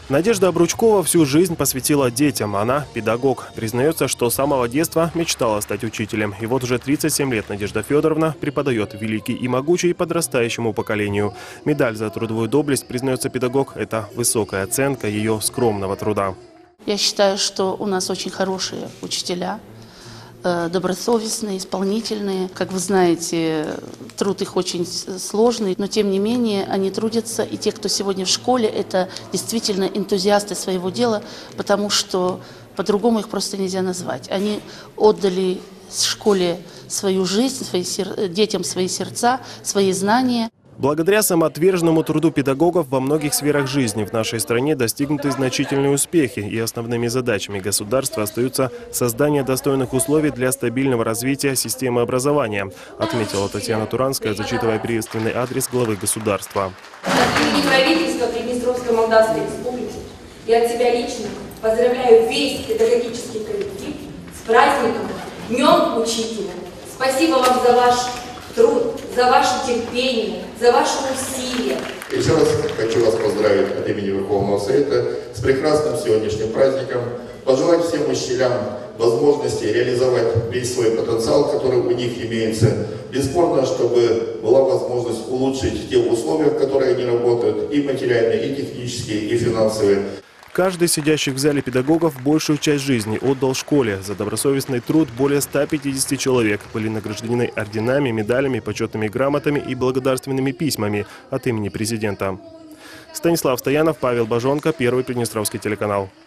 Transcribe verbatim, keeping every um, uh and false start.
Надежда Обручкова всю жизнь посвятила детям. Она педагог. Признается, что с самого детства мечтала стать учителем. И вот уже тридцать семь лет Надежда Федоровна преподает великий и могучий подрастающему поколению. Медаль за трудовую доблесть, признается педагог, это высокая оценка ее скромного труда. Я считаю, что у нас очень хорошие учителя, добросовестные, исполнительные. Как вы знаете, труд их очень сложный, но тем не менее они трудятся. И те, кто сегодня в школе, это действительно энтузиасты своего дела, потому что по-другому их просто нельзя назвать. Они отдали школе свою жизнь, свои сер... детям свои сердца, свои знания. Благодаря самоотверженному труду педагогов во многих сферах жизни в нашей стране достигнуты значительные успехи, и основными задачами государства остаются создание достойных условий для стабильного развития системы образования, отметила Татьяна Туранская, зачитывая приветственный адрес главы государства. От имени правительства Приднестровской Молдавской Республики и от себя лично поздравляю весь педагогический коллектив с праздником, Днем Учителя. Спасибо вам за ваш труд, за ваше терпение, за ваши усилия. Еще раз хочу вас поздравить от имени Верховного Совета с прекрасным сегодняшним праздником. Пожелать всем учителям возможности реализовать весь свой потенциал, который у них имеется. Бесспорно, чтобы была возможность улучшить те условия, в которых они работают, и материальные, и технические, и финансовые. Каждый из сидящих в зале педагогов большую часть жизни отдал школе. За добросовестный труд более ста пятидесяти человек были награждены орденами, медалями, почетными грамотами и благодарственными письмами от имени президента. Станислав Стоянов, Павел Бажонко, Первый Приднестровский телеканал.